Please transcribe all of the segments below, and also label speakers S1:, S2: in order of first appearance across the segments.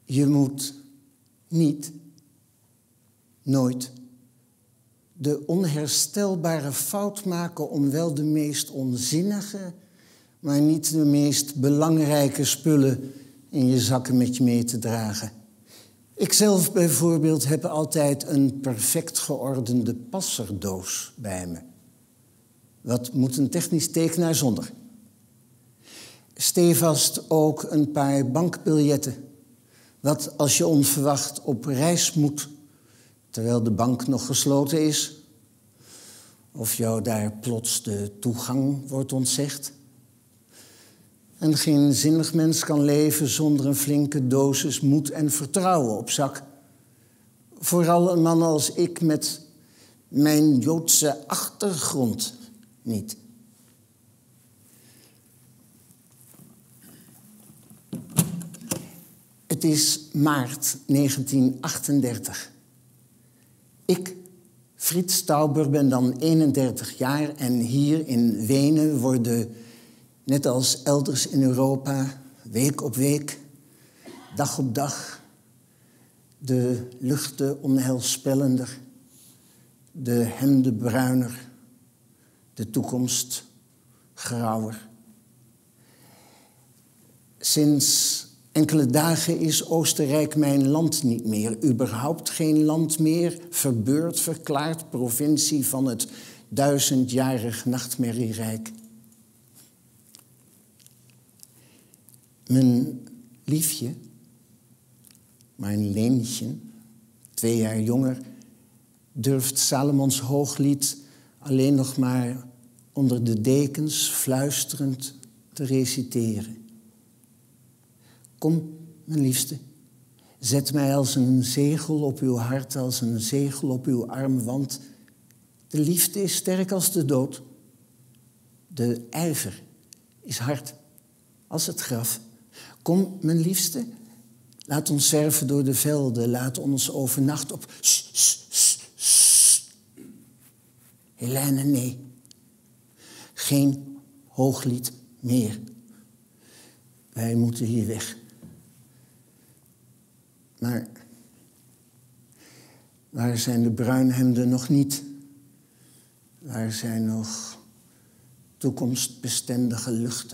S1: Je moet niet, nooit, de onherstelbare fout maken om wel de meest onzinnige, maar niet de meest belangrijke spullen in je zakken met je mee te dragen. Ikzelf bijvoorbeeld heb altijd een perfect geordende passerdoos bij me. Wat moet een technisch tekenaar zonder? Stevast ook een paar bankbiljetten. Wat als je onverwacht op reis moet, terwijl de bank nog gesloten is? Of jou daar plots de toegang wordt ontzegd? En geen zinnig mens kan leven zonder een flinke dosis moed en vertrouwen op zak. Vooral een man als ik met mijn Joodse achtergrond niet. Het is maart 1938. Ik, Frits Tauber, ben dan 31 jaar en hier in Wenen worden, net als elders in Europa, week op week, dag op dag, de luchten onheilspellender, de hemden bruiner, de toekomst grauwer. Sinds enkele dagen is Oostenrijk mijn land niet meer. Überhaupt geen land meer, verbeurd verklaard, provincie van het 1000-jarig nachtmerrierijk. Mijn liefje, mijn Leentje, 2 jaar jonger, durft Salomons Hooglied alleen nog maar onder de dekens fluisterend te reciteren. Kom, mijn liefste, zet mij als een zegel op uw hart, als een zegel op uw arm, want de liefde is sterk als de dood. De ijver is hard als het graf. Kom, mijn liefste, laat ons zwerven door de velden, laat ons overnachten op... Helene, nee. Geen Hooglied meer. Wij moeten hier weg. Maar waar zijn de bruinhemden nog niet? Waar zijn nog toekomstbestendige luchten?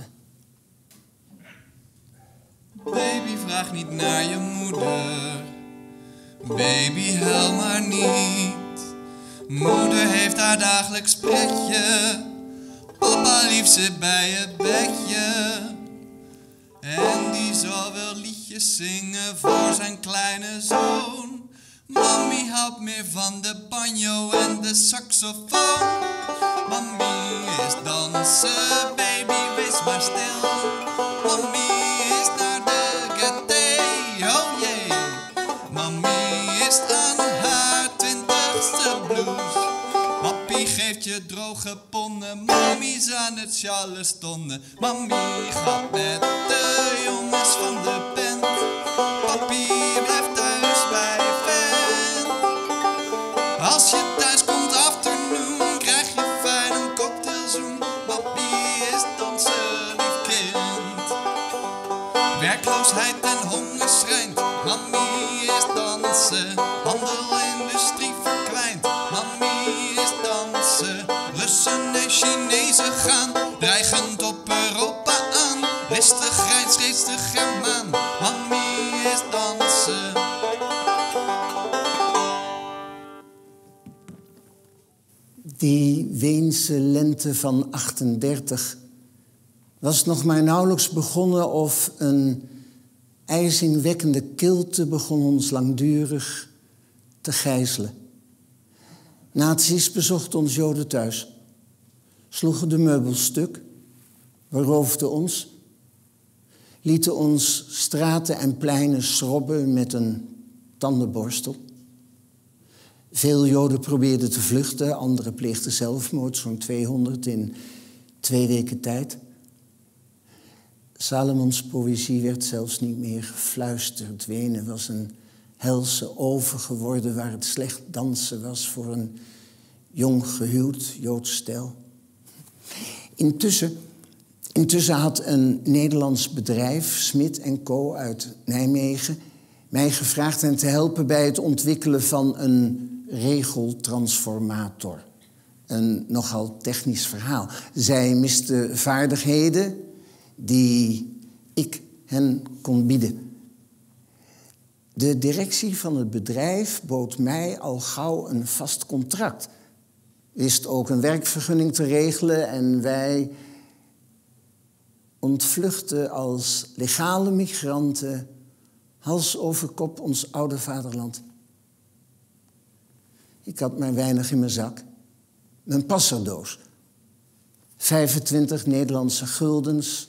S2: Baby, vraag niet naar je moeder. Baby, huil maar niet. Moeder heeft haar dagelijks pretje. Papa lief zit bij het bedje. En die zal wel liedjes zingen voor zijn kleine zoon. Mami houdt meer van de banjo en de saxofoon. Mami is dansen, baby, wees maar stil. Mami is naar de getté, oh yeah. Mami is aan haar 20ste blues. Papi geeft je droge ponnen, mami is aan het charlestonnen. Mami gaat met de jongens van de band. Papi blijft thuis bij vent. Als je thuis komt afternoon, krijg je fijn een cocktailzoen. Papi is dansen, lief kind. Werkloosheid en honger schrijnt. Mami is dansen, handelindustrie verkwijnt. Mami is dansen, Russen en Chinezen gaan dreigend op Europa aan. Listig grijns reeds de Germaan. Mami is dansen.
S1: Die Weense lente van 38 was nog maar nauwelijks begonnen of een ijzingwekkende kilte begon ons langdurig te gijzelen. Nazi's bezochten ons Joden thuis, sloegen de meubels stuk, beroofden ons, lieten ons straten en pleinen schrobben met een tandenborstel. Veel Joden probeerden te vluchten, anderen pleegden zelfmoord, zo'n 200 in 2 weken tijd. Salomons poëzie werd zelfs niet meer gefluisterd. Wenen was een helse oven geworden waar het slecht dansen was voor een jong gehuwd Joods stel. Intussen had een Nederlands bedrijf, Smit & Co. uit Nijmegen, mij gevraagd hen te helpen bij het ontwikkelen van een regeltransformator. Een nogal technisch verhaal. Zij misten vaardigheden die ik hen kon bieden. De directie van het bedrijf bood mij al gauw een vast contract. Wist ook een werkvergunning te regelen en wij ontvluchtten als legale migranten hals over kop ons oude vaderland. Ik had maar weinig in mijn zak. Mijn passerdoos. 25 Nederlandse guldens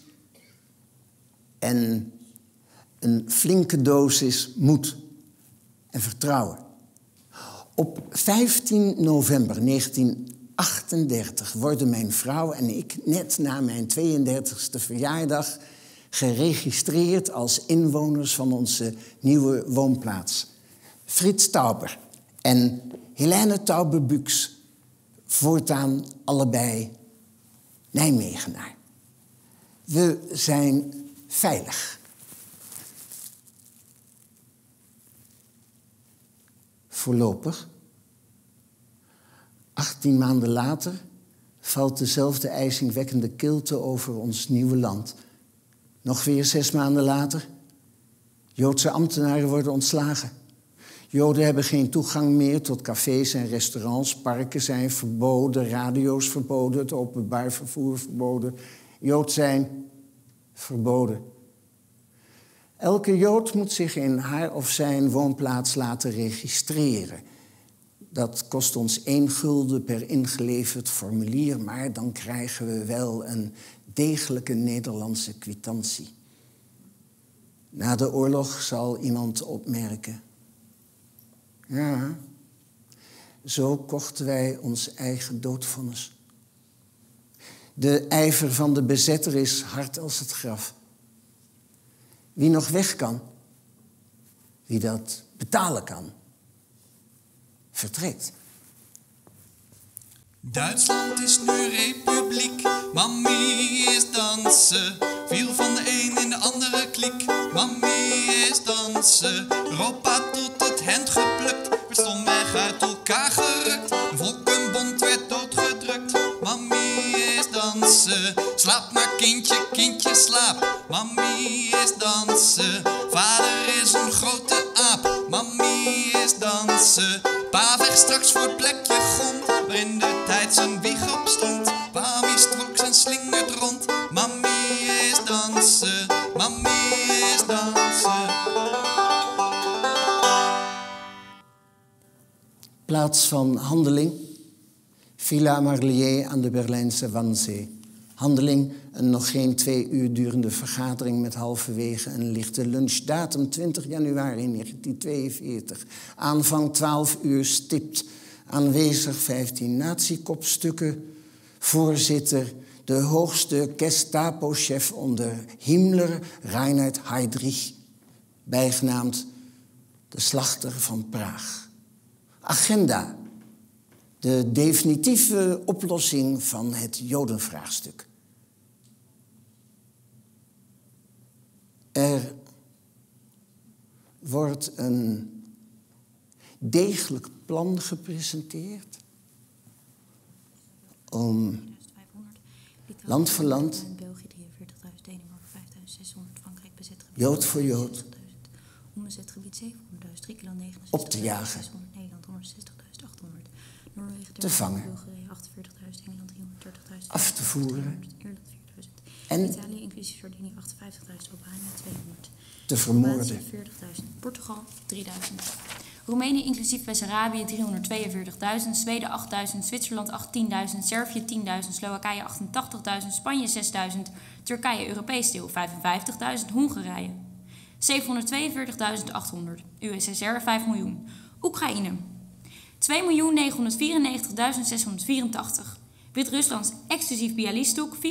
S1: en een flinke dosis moed en vertrouwen. Op 15 november 1938 worden mijn vrouw en ik net na mijn 32e verjaardag geregistreerd als inwoners van onze nieuwe woonplaats. Frits Tauber en Helene Tauber-Buks, voortaan allebei Nijmegenaar. We zijn veilig. Voorlopig. 18 maanden later valt dezelfde ijzingwekkende kilte over ons nieuwe land. Nog weer 6 maanden later. Joodse ambtenaren worden ontslagen. Joden hebben geen toegang meer tot cafés en restaurants. Parken zijn verboden, radio's verboden, het openbaar vervoer verboden. Jood zijn verboden. Elke Jood moet zich in haar of zijn woonplaats laten registreren. Dat kost ons 1 gulden per ingeleverd formulier, maar dan krijgen we wel een degelijke Nederlandse kwitantie. Na de oorlog zal iemand opmerken: ja, zo kochten wij ons eigen doodvonnis. De ijver van de bezetter is hard als het graf. Wie nog weg kan, wie dat betalen kan, vertrekt.
S2: Duitsland is nu republiek, Mamie is dansen. Viel van de een in de andere kliek, Mamie is dansen. Europa tot het hemd geplukt, werd stomweg uit elkaar gerukt. De volkenbond werd doodgedrukt, Mamie is dansen. Slaap maar kindje, kindje slaap, Mamie is dansen. Vader is een grote aap, Mamie is dansen. Pa vecht straks voor het plekje grond, waarin de tijd zijn wieg op stond. Pami strookt en slingert rond, Mamie is dansen, Mamie is dansen.
S1: Plaats van handeling, Villa Marlier aan de Berlijnse Wannsee. Handeling, een nog geen 2 uur durende vergadering met halverwege een lichte lunch. Datum 20 januari 1942. Aanvang 12 uur stipt. Aanwezig 15 nazi-kopstukken. Voorzitter, de hoogste Gestapo-chef onder Himmler, Reinhard Heydrich. Bijgenaamd de slachter van Praag. Agenda. De definitieve oplossing van het Jodenvraagstuk. Er wordt een degelijk plan gepresenteerd om land voor land,
S3: België 43.000, Denemarken 5.600, Frankrijk bezetgebied
S1: Jood voor Jood,
S3: omzetgebied 700.000, Griekenland 69.000,
S1: op te jagen,
S3: 600, Nederland 160.800, Noorwegen
S1: te vangen,
S3: Bulgarije 48.000, Engeland 330.000,
S1: af te voeren
S3: Ierland 4.000,
S1: en
S3: Italië inclusief Sardinië 58.000, Albanië 200,
S1: te vermoorden.
S3: Kroatië 40.000, Portugal 3.000. Roemenië inclusief Bessarabië 342.000, Zweden 8.000, Zwitserland 18.000, Servië 10.000, Slowakije 88.000, Spanje 6.000, Turkije Europees deel 55.000, Hongarije 742.800, USSR 5 miljoen, Oekraïne 2.994.684, Wit-Rusland exclusief Bialystok 446.484.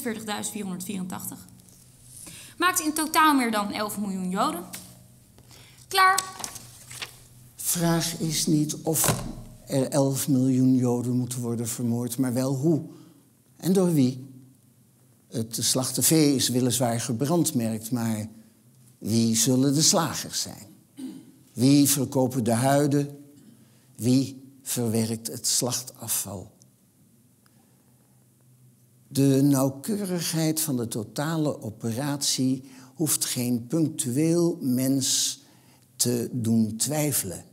S3: Maakt in totaal meer dan 11 miljoen Joden. Klaar.
S1: Vraag is niet of er 11 miljoen Joden moeten worden vermoord, maar wel hoe en door wie. Het slachte vee is weliswaar gebrandmerkt, maar wie zullen de slagers zijn? Wie verkopen de huiden? Wie verwerkt het slachtafval? De nauwkeurigheid van de totale operatie hoeft geen punctueel mens te doen twijfelen.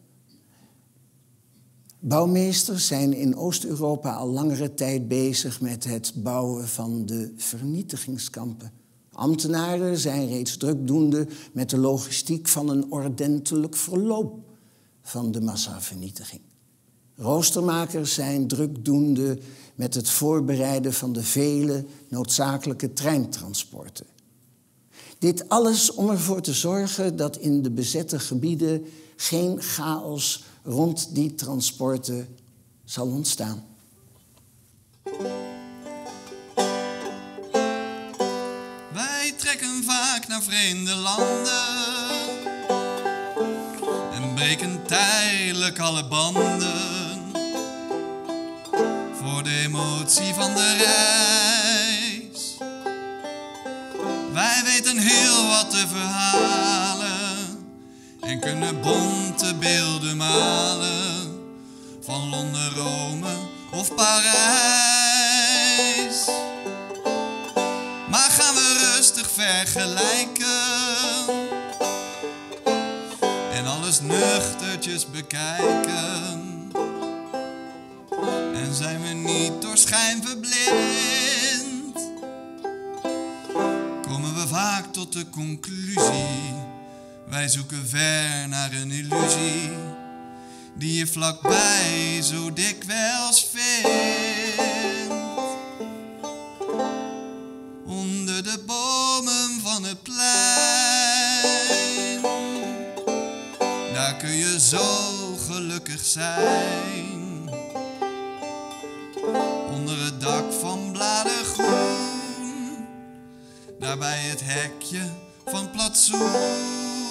S1: Bouwmeesters zijn in Oost-Europa al langere tijd bezig met het bouwen van de vernietigingskampen. Ambtenaren zijn reeds drukdoende met de logistiek van een ordentelijk verloop van de massavernietiging. Roostermakers zijn drukdoende met het voorbereiden van de vele noodzakelijke treintransporten. Dit alles om ervoor te zorgen dat in de bezette gebieden geen chaos rond die transporten zal ontstaan.
S2: Wij trekken vaak naar vreemde landen en breken tijdelijk alle banden voor de emotie van de reis. Wij weten heel wat te verhalen en kunnen bonte beelden malen van Londen, Rome of Parijs. Maar gaan we rustig vergelijken en alles nuchtertjes bekijken, en zijn we niet door schijn verblind, komen we vaak tot de conclusie: wij zoeken ver naar een illusie die je vlakbij zo dikwijls vindt. Onder de bomen van het plein, daar kun je zo gelukkig zijn. Onder het dak van bladergroen, daar bij het hekje van plantsoen.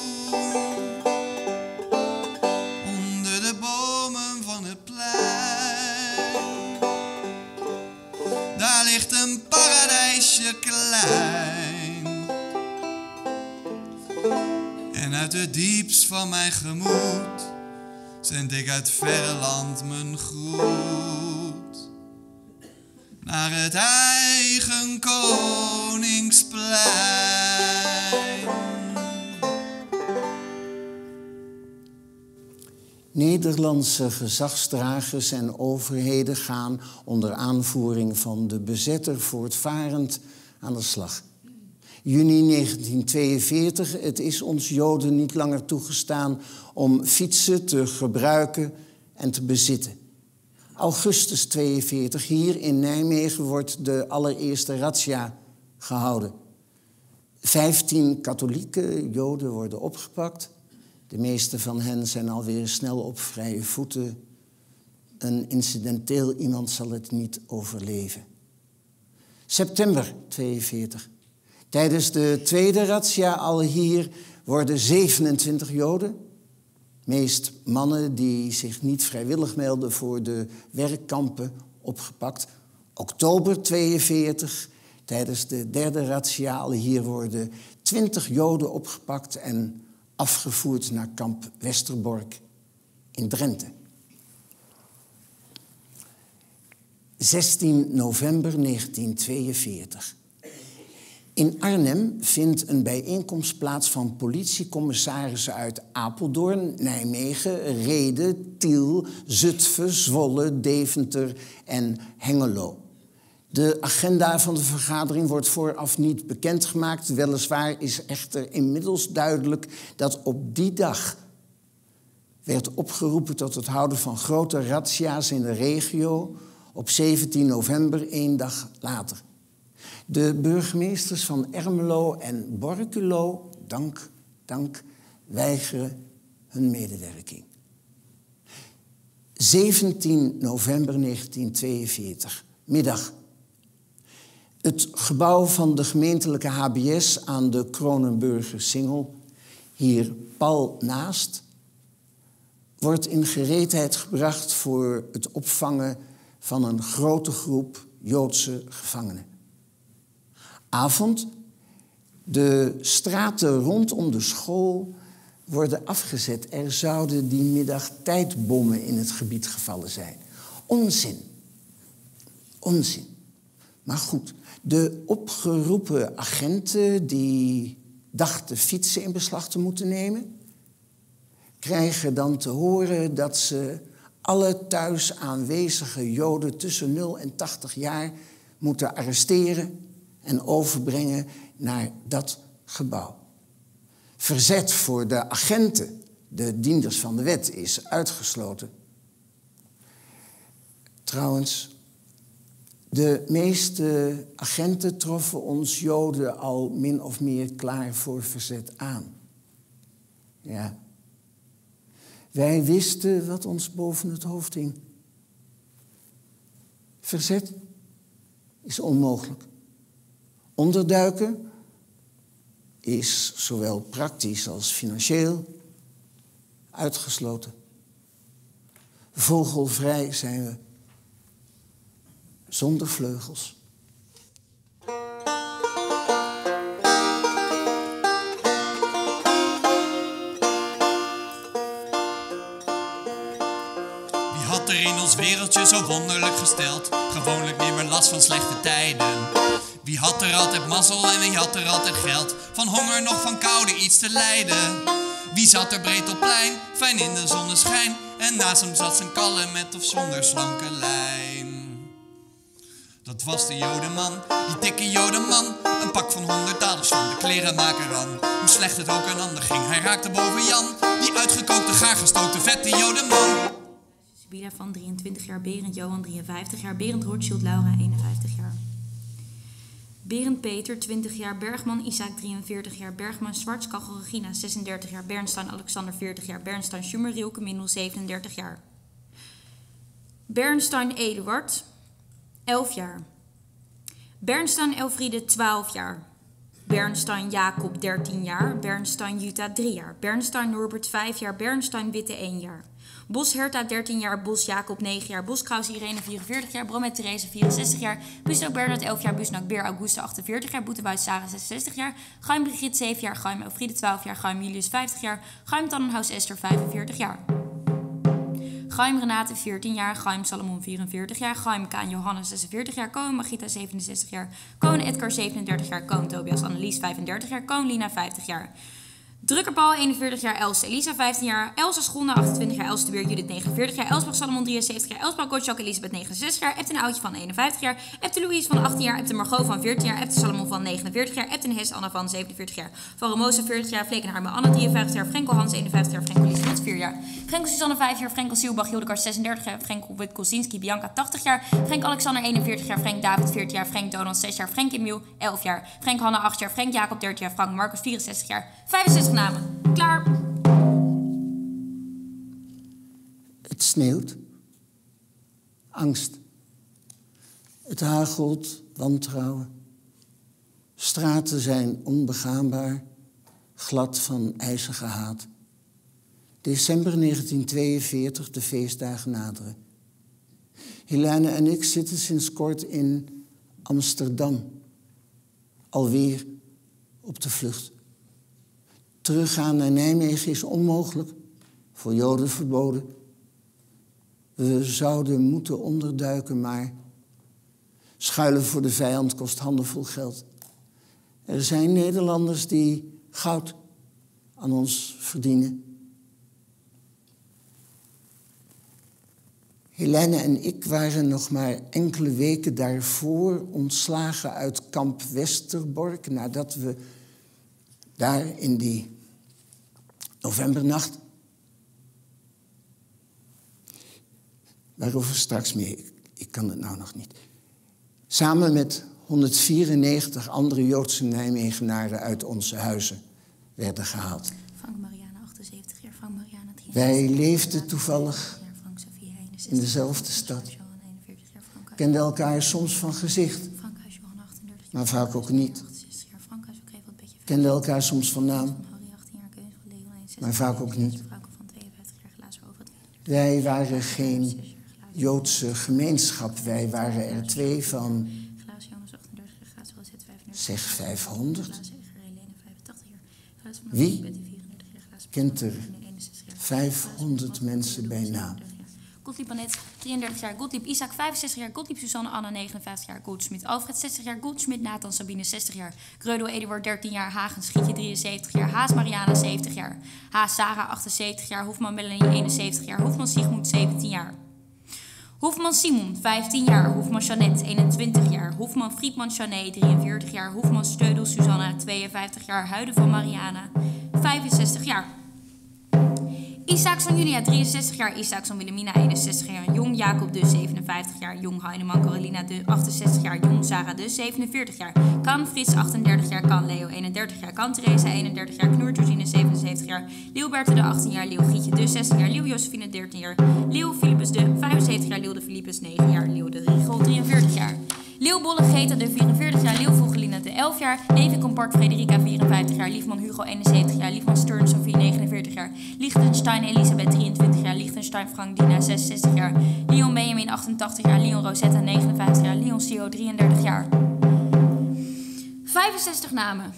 S2: Onder de bomen van het plein, daar ligt een paradijsje klein. En uit het diepst van mijn gemoed zend ik uit verre land mijn groet naar het eigen Koningsplein.
S1: Nederlandse gezagsdragers en overheden gaan onder aanvoering van de bezetter voortvarend aan de slag. Juni 1942, het is ons Joden niet langer toegestaan om fietsen te gebruiken en te bezitten. Augustus 42, hier in Nijmegen wordt de allereerste razzia gehouden. 15 katholieke Joden worden opgepakt. De meeste van hen zijn alweer snel op vrije voeten. Een incidenteel iemand zal het niet overleven. September 42. Tijdens de tweede razzia al hier worden 27 Joden, meest mannen die zich niet vrijwillig melden voor de werkkampen, opgepakt. Oktober 42, tijdens de derde razzia al hier worden 20 Joden opgepakt en afgevoerd naar kamp Westerbork in Drenthe. 16 november 1942. In Arnhem vindt een bijeenkomst plaats van politiecommissarissen uit Apeldoorn, Nijmegen, Rede, Tiel, Zutphen, Zwolle, Deventer en Hengelo. De agenda van de vergadering wordt vooraf niet bekendgemaakt. Weliswaar is echter inmiddels duidelijk dat op die dag werd opgeroepen tot het houden van grote razzia's in de regio op 17 november, 1 dag later. De burgemeesters van Ermelo en Borculo, dank, weigeren hun medewerking. 17 november 1942, middag. Het gebouw van de gemeentelijke HBS aan de Kronenburger Singel, hier pal naast, wordt in gereedheid gebracht voor het opvangen van een grote groep Joodse gevangenen. Avond, de straten rondom de school worden afgezet. Er zouden die middag tijdbommen in het gebied gevallen zijn. Onzin. Onzin. Maar goed, de opgeroepen agenten die dachten fietsen in beslag te moeten nemen, krijgen dan te horen dat ze alle thuis aanwezige Joden tussen 0 en 80 jaar moeten arresteren en overbrengen naar dat gebouw. Verzet voor de agenten, de dienders van de wet, is uitgesloten. Trouwens, de meeste agenten troffen ons Joden al min of meer klaar voor verzet aan. Ja. Wij wisten wat ons boven het hoofd hing. Verzet is onmogelijk. Onderduiken is zowel praktisch als financieel uitgesloten. Vogelvrij zijn we, zonder vleugels.
S2: Had er in ons wereldje zo wonderlijk gesteld, gewoonlijk niet meer last van slechte tijden. Wie had er altijd mazzel en wie had er altijd geld, van honger nog van koude iets te lijden. Wie zat er breed op plein, fijn in de zonneschijn, en naast hem zat zijn kallen met of zonder slanke lijn. Dat was de Jodenman, die dikke Jodenman, een pak van 100 dadels van de klerenmaker aan. Hoe slecht het ook aan ander ging, hij raakte boven Jan, die uitgekookte gaargestookte vette Jodenman.
S3: Sabila van 23 jaar, Berend Johan 53 jaar, Berend Rothschild Laura 51 jaar. Berend Peter 20 jaar, Bergman Isaac 43 jaar, Bergman Schwarzkachel Regina 36 jaar, Bernstein Alexander 40 jaar, Bernstein Schumer Rielke Mindel 37 jaar. Bernstein Eduard 11 jaar. Bernstein Elfriede 12 jaar. Bernstein Jacob 13 jaar, Bernstein Jutta 3 jaar, Bernstein Norbert 5 jaar, Bernstein Witte 1 jaar. Bos Herta 13 jaar, Bos Jacob 9 jaar, Bos Kraus Irene 44 jaar, Bromet Therese 64 jaar, Busnak Bernard 11 jaar, Busnak Beer Auguste 48 jaar, Boetebuit Sarah 66 jaar, Gaim Brigitte 7 jaar, Gaim Elfriede 12 jaar, Gaim Julius 50 jaar, Gaim Tannenhaus Esther 45 jaar. Gaim Renate 14 jaar, Gaim Salomon 44 jaar, Gaim Kaan Johannes 46 jaar, Koen Magita 67 jaar, Koen Edgar 37 jaar, Koen Tobias Annelies 35 jaar, Koen Lina 50 jaar. Drukkerpaal 41 jaar, Els Elisa 15 jaar, Elsa Schonda 28 jaar, Els de Beer Judith 49 jaar, Elsbach Salomon 73 jaar, Elsbach Gottschalk Elisabeth 69 jaar, Epten Oudje van 51 jaar, Epten Louise van 18 jaar, Epten Margot van 14 jaar, Epten Salomon van 49 jaar, Epten Hes Anna van 47 jaar, Van Romosa 40 jaar, Vlekenharme Anna 53 jaar, Frenkel Hans 51 jaar, Frenkel Liesbeth 4 jaar, Frenkel Susanne 5 jaar, Frenkel Sielbach Hildegard 36 jaar, Frenkel Witkosinski Bianca 80 jaar, Frank Alexander 41 jaar, Frank David 40 jaar, Frank Donald 6 jaar, Frank Emiel 11 jaar, Frank Hanna 8 jaar, Frank Jacob 30 jaar, Frank Marcus 64 jaar, 65 namen. Klaar.
S1: Het sneeuwt. Angst. Het hagelt, wantrouwen. Straten zijn onbegaanbaar, glad van ijzige haat. December 1942, de feestdagen naderen. Helene en ik zitten sinds kort in Amsterdam. Alweer op de vlucht. Teruggaan naar Nijmegen is onmogelijk, voor Joden verboden. We zouden moeten onderduiken, maar schuilen voor de vijand kost handenvol geld. Er zijn Nederlanders die goud aan ons verdienen. Helene en ik waren nog maar enkele weken daarvoor ontslagen uit kamp Westerbork, nadat we daar in die novembernacht, waarover straks meer, ik kan het nou nog niet, samen met 194 andere Joodse Nijmegenaren uit onze huizen werden gehaald.
S3: Frank Mariana 78 jaar, Frank Mariana 63
S1: Wij leefden toevallig
S3: Frank Sofie 61
S1: in dezelfde stad.
S3: Johan 41 jaar, Frank
S1: Kenden elkaar soms van gezicht,
S3: Frankhuis Johan 38 jaar,
S1: maar vaak ook niet.
S3: 68 jaar, Frankhuis Krevel een beetje
S1: Kenden elkaar soms van naam,
S3: van Harry 18 jaar, Kees van Leon 61
S1: maar vaak ook niet.
S3: Frauke van 52 jaar, Glazen over het
S1: Wij waren geen Joodse gemeenschap. Wij waren er twee van,
S3: Glazen Jonas 38 jaar, Glazen Rosette 35
S1: zeg 500.
S3: Glazen Eger Helene 85 jaar, Glazen van
S1: Wie?
S3: Betty 34 jaar, Glazen
S1: kent er 500 mensen bij naam.
S3: Gottlieb Annette, 33 jaar. Gottlieb Isaac, 65 jaar. Gottlieb Suzanne Anna, 59 jaar. Goldschmidt Alfred, 60 jaar. Goldschmidt Nathan Sabine, 60 jaar. Greudel Eduard, 13 jaar. Hagen Schietje, 73 jaar. Haas Mariana, 70 jaar. Haas Sarah, 78 jaar. Hoefman Melanie, 71 jaar. Hoefman Sigmund, 17 jaar. Hoefman Simon, 15 jaar. Hoefman Jeannette, 21 jaar. Hoefman Friedman Chané, 43 jaar. Hoefman Steudel Susanna, 52 jaar. Huiden van Mariana, 65 jaar. Isaacson Julia, 63 jaar. Isaacson Wilhelmina, 61 jaar. Jong Jacob de 57 jaar. Jong Heineman Carolina de 68 jaar. Jong Sarah de 47 jaar. Kan Frits, 38 jaar. Kan Leo, 31 jaar. Kan Theresa, 31 jaar. Knoer Georgine, 77 jaar. Leeuw Berthe de 18 jaar. Leeuw Gietje de 16 jaar. Leeuw Josephine, 13 jaar. Leeuw Philippus de 75 jaar. Leeuw de Philippus, 9 jaar. Leeuw de Riegel, 43 jaar. Leeuw Bolle Geta de 44 jaar. Leeuw Vogelina de 11 jaar. Levi Compart Frederica, 54 jaar. Liefman Hugo, 71 jaar. Liefman Stern Sophie, 49 jaar. Liechtenstein Elisabeth, 23 jaar. Liechtenstein Frank Dina, 66 jaar. Leon Benjamin, 88 jaar. Leon Rosetta, 59 jaar. Leon Sio, 33 jaar. 65 namen.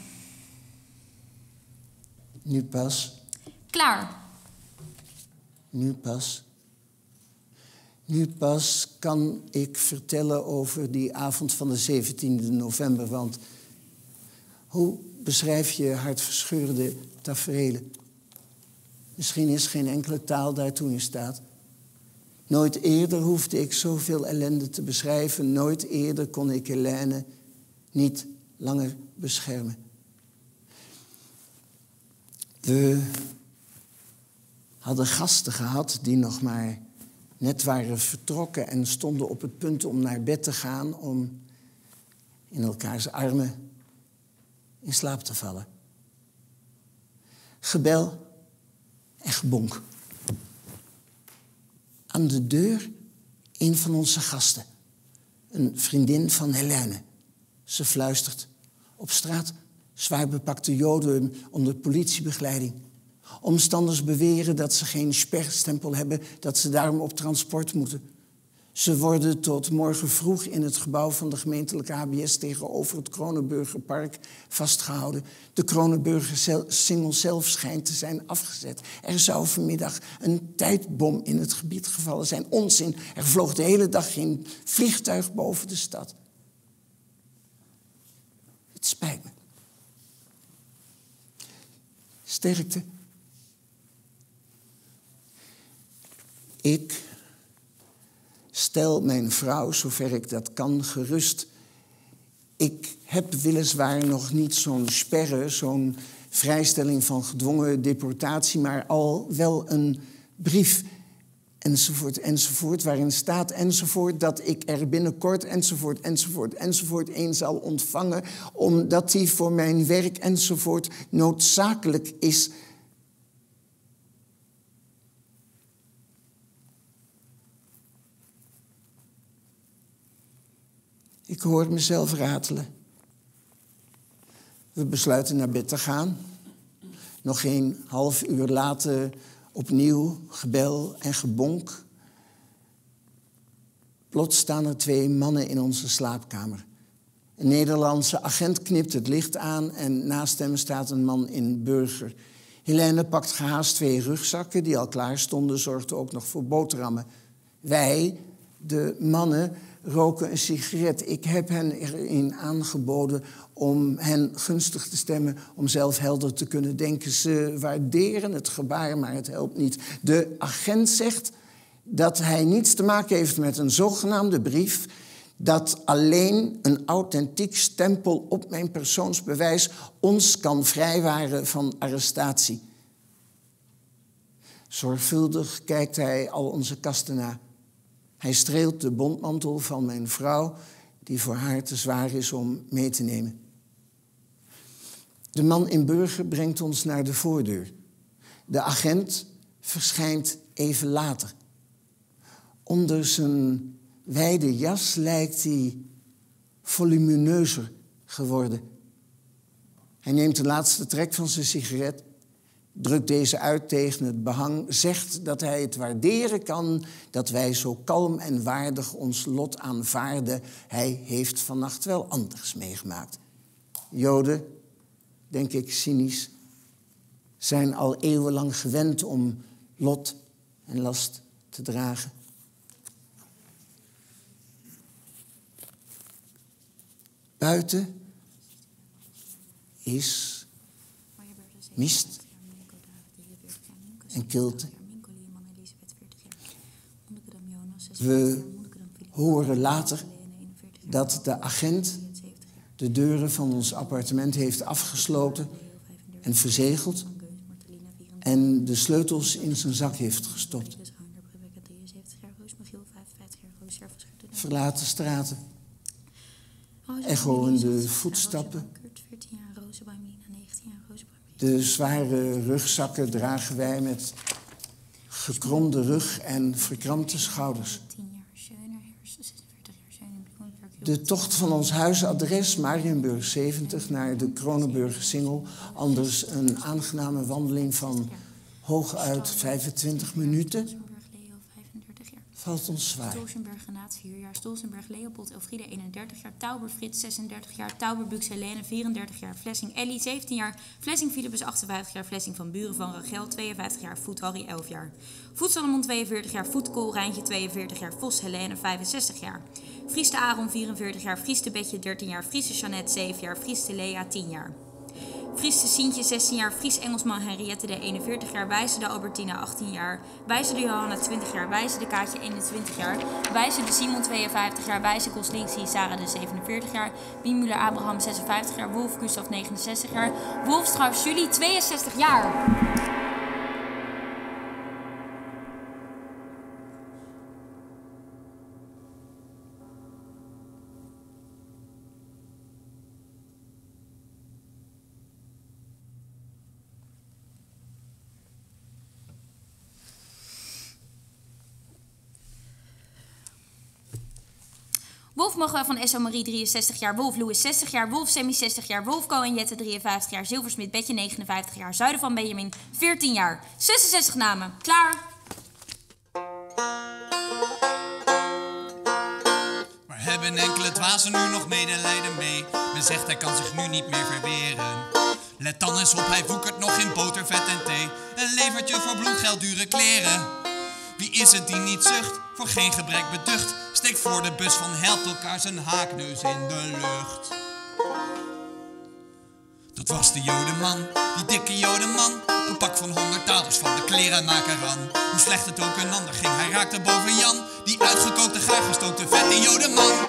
S1: Nu pas.
S3: Klaar.
S1: Nu pas. Nu pas kan ik vertellen over die avond van de 17e november. Want hoe beschrijf je hartverscheurende taferelen? Misschien is geen enkele taal daartoe in staat. Nooit eerder hoefde ik zoveel ellende te beschrijven. Nooit eerder kon ik Helene niet langer beschermen. We hadden gasten gehad die nog maar net waren vertrokken en stonden op het punt om naar bed te gaan, om in elkaars armen in slaap te vallen. Gebel en gebonk. Aan de deur een van onze gasten. Een vriendin van Helene. Ze fluistert. Op straat zwaar bepakte Joden onder politiebegeleiding. Omstanders beweren dat ze geen sperstempel hebben, dat ze daarom op transport moeten. Ze worden tot morgen vroeg in het gebouw van de gemeentelijke HBS tegenover het Kronenburgerpark vastgehouden. De Kronenburger-singel zelf schijnt te zijn afgezet. Er zou vanmiddag een tijdbom in het gebied gevallen zijn. Onzin, er vloog de hele dag geen vliegtuig boven de stad. Het spijt me. Sterkte. Ik stel mijn vrouw, zover ik dat kan, gerust. Ik heb weliswaar nog niet zo'n sperre, zo'n vrijstelling van gedwongen deportatie, maar al wel een brief, enzovoort, waarin staat enzovoort, dat ik er binnenkort enzovoort een zal ontvangen, omdat die voor mijn werk enzovoort noodzakelijk is. Ik hoor mezelf ratelen. We besluiten naar bed te gaan. Nog geen half uur later opnieuw gebel en gebonk. Plots staan er 2 mannen in onze slaapkamer. Een Nederlandse agent knipt het licht aan en naast hem staat een man in burger. Helene pakt gehaast 2 rugzakken die al klaar stonden, zorgde ook nog voor boterhammen. Wij, de mannen, roken een sigaret. Ik heb hen erin aangeboden om hen gunstig te stemmen, om zelf helder te kunnen denken. Ze waarderen het gebaar, maar het helpt niet. De agent zegt dat hij niets te maken heeft met een zogenaamde brief, dat alleen een authentiek stempel op mijn persoonsbewijs ons kan vrijwaren van arrestatie. Zorgvuldig kijkt hij al onze kasten na. Hij streelt de bontmantel van mijn vrouw, die voor haar te zwaar is om mee te nemen. De man in burger brengt ons naar de voordeur. De agent verschijnt even later. Onder zijn wijde jas lijkt hij volumineuzer geworden. Hij neemt de laatste trek van zijn sigaret, drukt deze uit tegen het behang, zegt dat hij het waarderen kan dat wij zo kalm en waardig ons lot aanvaarden. Hij heeft vannacht wel anders meegemaakt. Joden, denk ik cynisch, zijn al eeuwenlang gewend om lot en last te dragen. Buiten is mist en kilte. We horen later dat de agent de deuren van ons appartement heeft afgesloten en verzegeld en de sleutels in zijn zak heeft gestopt. Verlaten straten, echoende voetstappen. De zware rugzakken dragen wij met gekromde rug en verkrampte schouders. De tocht van ons huisadres, Mariënburg 70, naar de Kronenburger Singel. Anders een aangename wandeling van hooguit 25 minuten. Valt ons zwaar.
S3: Stolzenberg Renaat 4 jaar, Stolzenberg Leopold Elfriede 31 jaar, Tauber Frits 36 jaar, Tauber Bux Helene 34 jaar, Flessing Ellie 17 jaar, Flessing Philippus 58 jaar, Flessing van Buren van Rachel 52 jaar, Voet Harry 11 jaar, Voet Salomon 42 jaar, Voet Kool Rijntje 42 jaar, Vos Helene 65 jaar, Vries de Aaron 44 jaar, Vries de Betje 13 jaar, Vries de Jeannette 7 jaar, Vries de Lea 10 jaar. Vries de Sientje 16 jaar, Vries Engelsman Henriette de 41 jaar, Wijze de Albertina 18 jaar, Wijze de Johanna 20 jaar, Wijze de Kaatje 21 jaar, Wijze de Simon 52 jaar, Wijze Koslingsi Sarah de 47 jaar, Wiemuller Abraham 56 jaar, Wolf Gustaf 69 jaar, Wolfstrauss Julie 62 jaar. Wolf Magwa van S.O. Marie 63 jaar, Wolf Louis 60 jaar, Wolf Semi 60 jaar, Wolf Cohen Jette 53 jaar, Zilversmit Betje 59 jaar, Zuiden van Benjamin 14 jaar. 66 namen. Klaar.
S2: Maar hebben enkele dwazen nu nog medelijden mee? Men zegt hij kan zich nu niet meer verweren. Let dan eens op, hij woekert nog in boter, vet en thee. Een levertje voor bloedgeld, dure kleren. Wie is het die niet zucht, voor geen gebrek beducht? Steekt voor de bus van held elkaar zijn haakneus in de lucht. Dat was de jodenman, die dikke jodenman. Een pak van 100 talers van de klerenmaker aan. Hoe slecht het ook een ander ging, hij raakte boven Jan. Die uitgekookte, gaar gestookte, vette jodenman.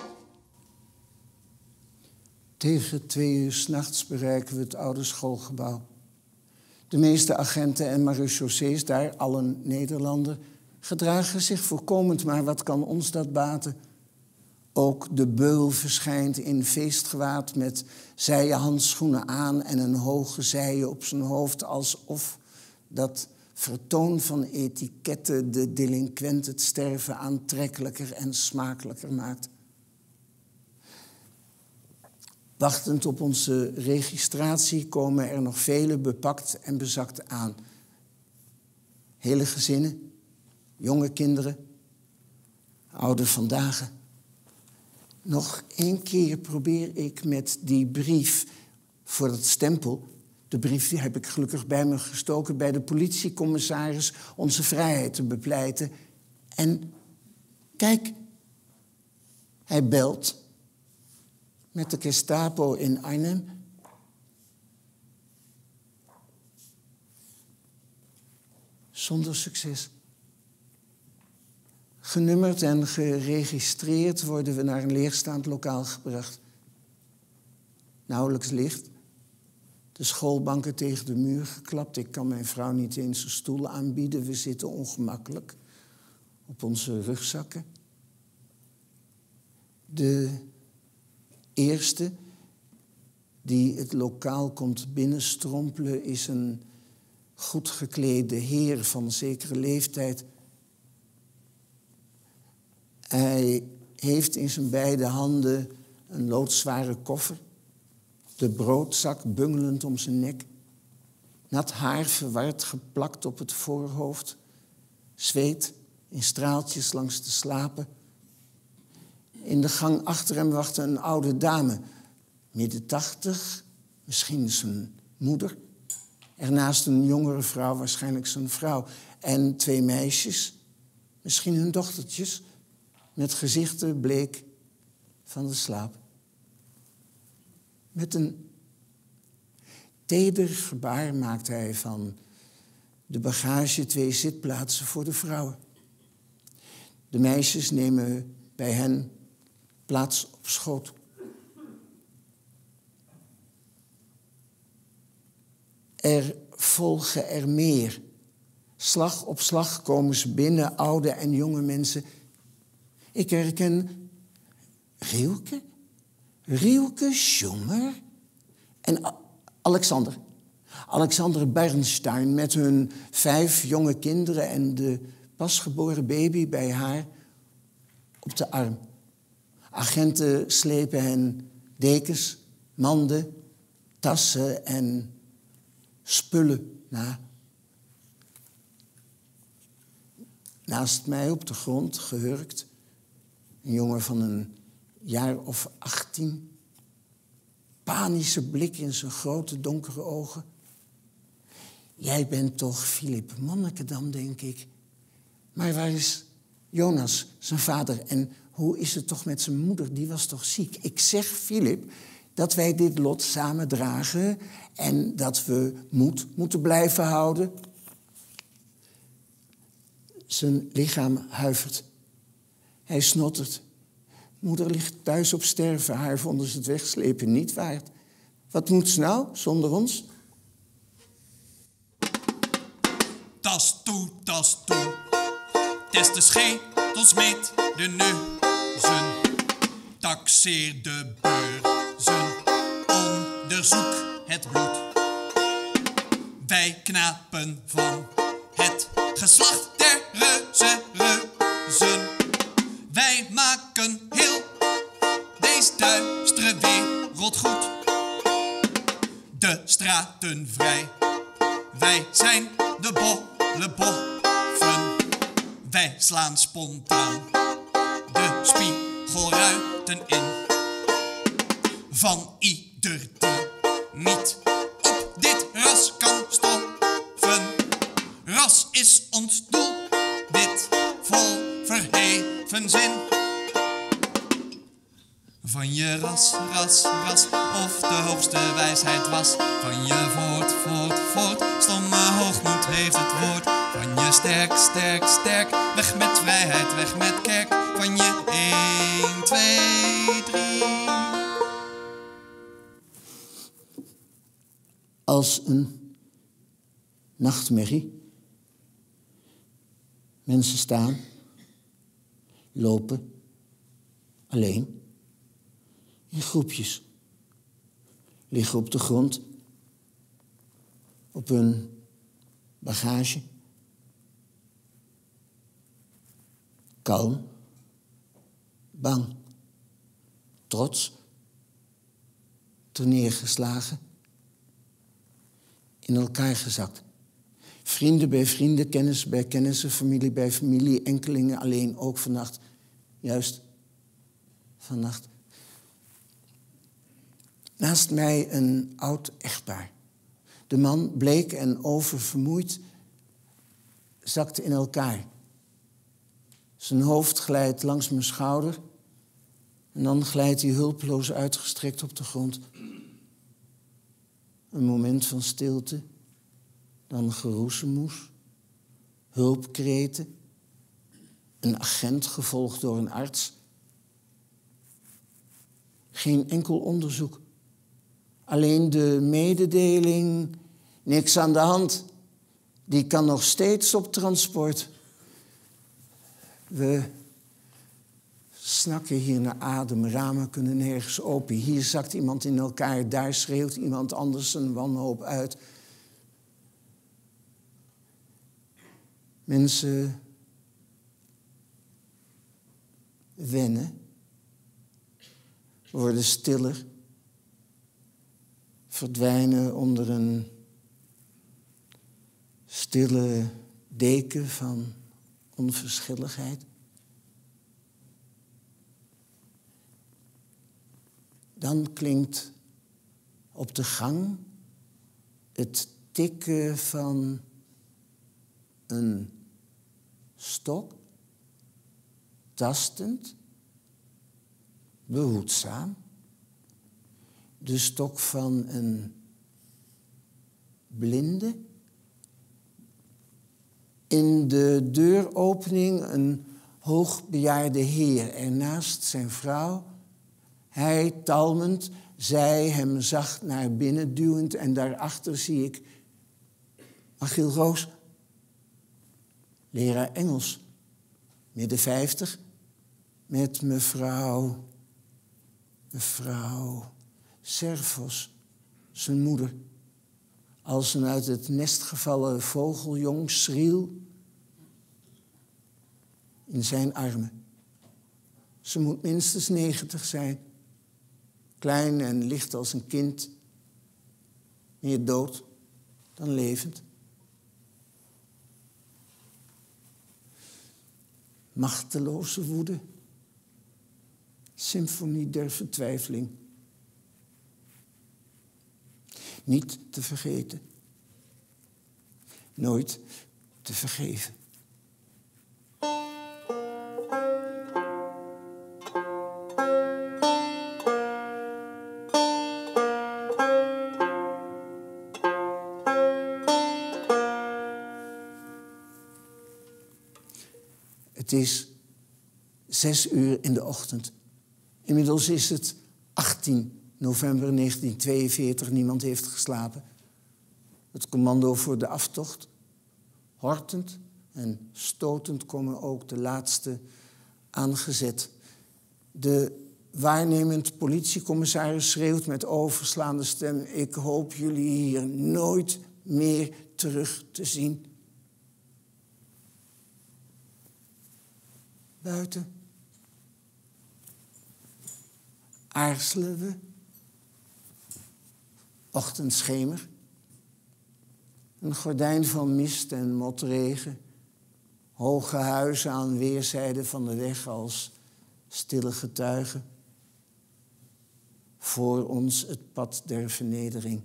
S1: Tegen 2 uur 's nachts bereiken we het oude schoolgebouw. De meeste agenten en marechaussees daar, allen Nederlander, gedragen zich voorkomend, maar wat kan ons dat baten? Ook de beul verschijnt in feestgewaad met zijen handschoenen aan en een hoge zijen op zijn hoofd, alsof dat vertoon van etiketten de delinquent het sterven aantrekkelijker en smakelijker maakt. Wachtend op onze registratie komen er nog vele bepakt en bezakt aan. Hele gezinnen, jonge kinderen, oude vandaag. Nog 1 keer probeer ik met die brief voor het stempel. De brief die heb ik gelukkig bij me gestoken bij de politiecommissaris onze vrijheid te bepleiten. En kijk, hij belt met de Gestapo in Arnhem. Zonder succes. Genummerd en geregistreerd worden we naar een leegstaand lokaal gebracht. Nauwelijks licht. De schoolbanken tegen de muur geklapt. Ik kan mijn vrouw niet eens een stoel aanbieden. We zitten ongemakkelijk op onze rugzakken. De eerste die het lokaal komt binnenstrompelen is een goed geklede heer van zekere leeftijd. Hij heeft in zijn beide handen een loodzware koffer, de broodzak bungelend om zijn nek, nat haar verward geplakt op het voorhoofd, zweet in straaltjes langs de slapen. In de gang achter hem wachtte een oude dame, midden 80, misschien zijn moeder. Ernaast een jongere vrouw, waarschijnlijk zijn vrouw. En 2 meisjes, misschien hun dochtertjes, met gezichten bleek van de slaap. Met een teder gebaar maakt hij van de bagage 2 zitplaatsen voor de vrouwen. De meisjes nemen bij hen plaats op schoot. Er volgen er meer. Slag op slag komen ze binnen, oude en jonge mensen. Ik herken Rielke Schumer en Alexander. Alexander Bernstein met hun 5 jonge kinderen en de pasgeboren baby bij haar op de arm. Agenten slepen hen dekens, manden, tassen en spullen na. Naast mij op de grond, gehurkt, een jongen van een jaar of 18. Panische blik in zijn grote donkere ogen. Jij bent toch Philip Monnikendam, denk ik. Maar waar is Jonas, zijn vader? En hoe is het toch met zijn moeder? Die was toch ziek? Ik zeg, Philip, dat wij dit lot samen dragen en dat we moed moeten blijven houden. Zijn lichaam huivert. Hij snottert. Moeder ligt thuis op sterven. Haar vonden ze het wegslepen niet waard. Wat moet ze nou zonder ons?
S2: Tas toe, test de schetels, meet de neuzen, taxeer de beurzen, onderzoek het bloed. Wij knapen van het geslacht der reuzen. Wij maken heel deze duistere wereld goed. De straten vrij, wij zijn de bolleboffen. Wij slaan spontaan de spiegelruiten in. Van ieder die niet op dit ras kan stoffen. Ras is ons doel, dit vol verheven zin. Van je ras, of de hoogste wijsheid was. Van je voort, stomme hoogmoed heeft het woord. Van je sterk, weg met vrijheid, weg met kerk. Van je 1, 2, 3.
S1: Als een nachtmerrie. Mensen staan, lopen, alleen. In groepjes. Liggen op de grond. Op hun bagage. Kalm. Bang. Trots. Terneergeslagen. In elkaar gezakt. Vrienden bij vrienden, kennis bij kennissen, familie bij familie, enkelingen alleen ook vannacht. Juist vannacht. Naast mij een oud echtpaar. De man, bleek en oververmoeid, zakte in elkaar. Zijn hoofd glijdt langs mijn schouder en dan glijdt hij hulpeloos uitgestrekt op de grond. Een moment van stilte, dan geroezemoes, hulpkreten, een agent gevolgd door een arts. Geen enkel onderzoek. Alleen de mededeling, niks aan de hand, die kan nog steeds op transport. We snakken hier naar adem, ramen kunnen nergens open. Hier zakt iemand in elkaar, daar schreeuwt iemand anders een wanhoop uit. Mensen wennen, worden stiller, verdwijnen onder een stille deken van onverschilligheid. Dan klinkt op de gang het tikken van een stok, tastend, behoedzaam. De stok van een blinde. In de deuropening een hoogbejaarde heer ernaast zijn vrouw. Hij talmend, zij hem zacht naar binnen duwend en daarachter zie ik Achiel Roos, leraar Engels, midden 50, met mevrouw Servos, zijn moeder, als een uit het nest gevallen vogeljong schriel in zijn armen. Ze moet minstens 90 zijn, klein en licht als een kind, meer dood dan levend. Machteloze woede, symfonie der vertwijfeling. Niet te vergeten, nooit te vergeven. Het is 6 uur in de ochtend. Inmiddels is het 18 november 1942. Niemand heeft geslapen. Het commando voor de aftocht. Hortend en stotend komen ook de laatste aangezet. De waarnemend politiecommissaris schreeuwt met overslaande stem: ik hoop jullie hier nooit meer terug te zien. Buiten aarzelen we. Ochtendschemer. Een gordijn van mist en motregen. Hoge huizen aan weerszijden van de weg als stille getuigen. Voor ons het pad der vernedering.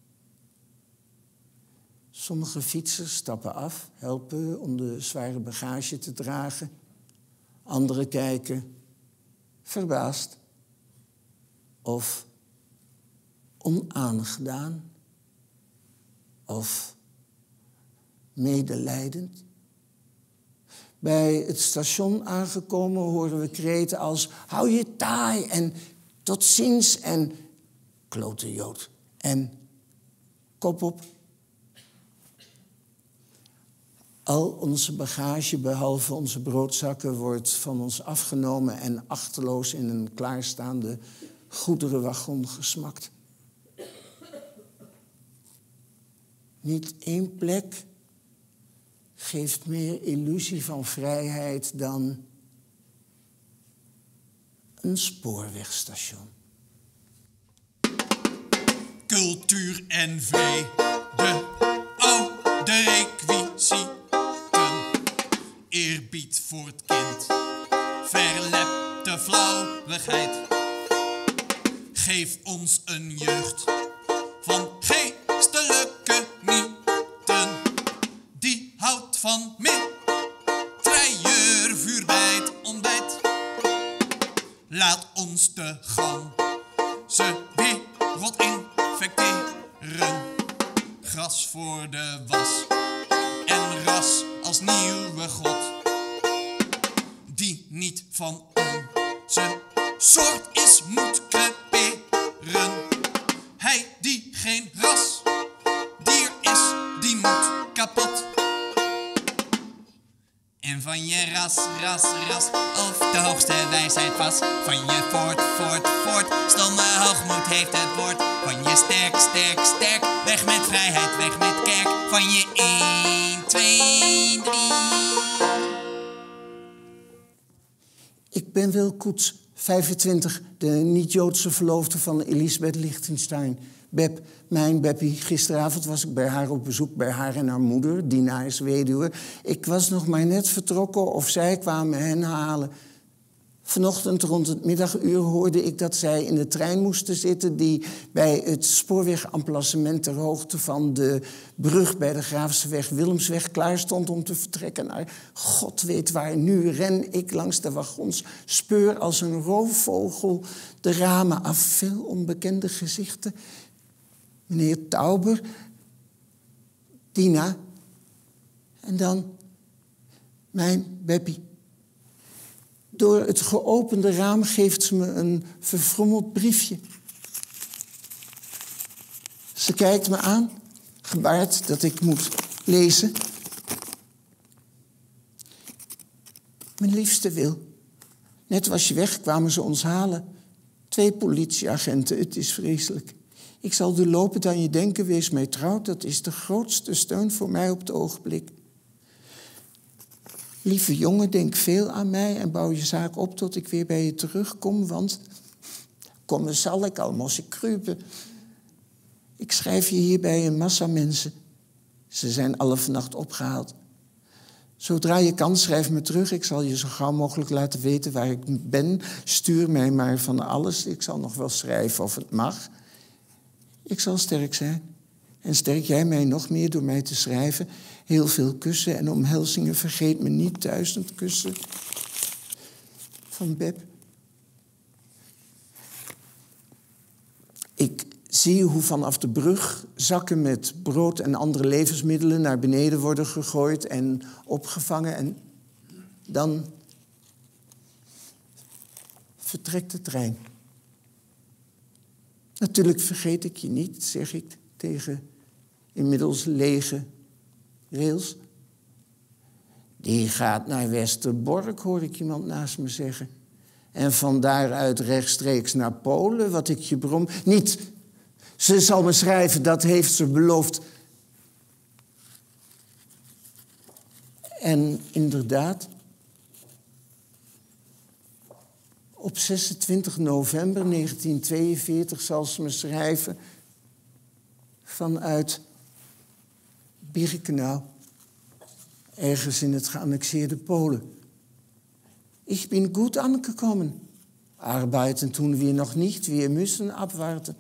S1: Sommige fietsers stappen af, helpen om de zware bagage te dragen. Anderen kijken verbaasd of onaangedaan of medelijdend. Bij het station aangekomen horen we kreten als hou je taai en tot ziens en klote Jood en kop op. Al onze bagage, behalve onze broodzakken, wordt van ons afgenomen en achteloos in een klaarstaande goederenwagon gesmakt. Niet één plek geeft meer illusie van vrijheid dan een spoorwegstation.
S2: Cultuur NV, de oude requisieten. Eerbied voor het kind, verlepte flauwigheid. Geef ons een jeugd van geestelijke mythen. Die houdt van mitrailleurvuur bij het ontbijt. Laat ons de ganse wereld infecteren. Gras voor de was en ras als nieuwe god. Die niet van onze soort is, moet creperen. Hij die geen ras dier is, die moet kapot. En van je ras, of de hoogste wijsheid was. Van je voort, stomme hoogmoed heeft het woord. Van je sterk, weg met vrijheid, weg met kerk. Van je 1, 2, 3.
S1: Ik ben Wil Koets, 25, de niet-Joodse verloofde van Elisabeth Lichtenstein. Beb, mijn Beppie, gisteravond was ik bij haar op bezoek, bij haar en haar moeder. Dina is weduwe. Ik was nog maar net vertrokken of zij kwamen hen halen. Vanochtend rond het middaguur hoorde ik dat zij in de trein moesten zitten die bij het spoorwegemplacement ter hoogte van de brug bij de Graafseweg Willemsweg klaar stond om te vertrekken naar God weet waar. Nu ren ik langs de wagons, speur als een roofvogel de ramen af. Veel onbekende gezichten. Meneer Tauber, Dina en dan mijn Beppie. Door het geopende raam geeft ze me een verfrommeld briefje. Ze kijkt me aan, gebaart dat ik moet lezen. Mijn liefste Wil, net was je weg, kwamen ze ons halen. 2 politieagenten, het is vreselijk. Ik zal de lopen aan je denken, wees mij trouw. Dat is de grootste steun voor mij op het ogenblik. Lieve jongen, denk veel aan mij en bouw je zaak op tot ik weer bij je terugkom, want komen zal ik, al moest ik kruipen. Ik schrijf je hier bij een massa mensen. Ze zijn alle vannacht opgehaald. Zodra je kan, schrijf me terug. Ik zal je zo gauw mogelijk laten weten waar ik ben. Stuur mij maar van alles. Ik zal nog wel schrijven of het mag. Ik zal sterk zijn. En sterk jij mij nog meer door mij te schrijven. Heel veel kussen en omhelzingen. Vergeet me niet 1000 kussen. Van Beb. Ik zie hoe vanaf de brug zakken met brood en andere levensmiddelen naar beneden worden gegooid en opgevangen. En dan vertrekt de trein. Natuurlijk vergeet ik je niet, zeg ik tegen inmiddels lege rails. Die gaat naar Westerbork, hoor ik iemand naast me zeggen. En van daaruit rechtstreeks naar Polen, wat ik je brom... Niet, ze zal me schrijven, dat heeft ze beloofd. En inderdaad, op 26 november 1942 zal ze me schrijven vanuit Birkenau, ergens in het geannexeerde Polen. Ich bin gut angekommen. Arbeiten tun wir noch nicht, wir müssen abwarten.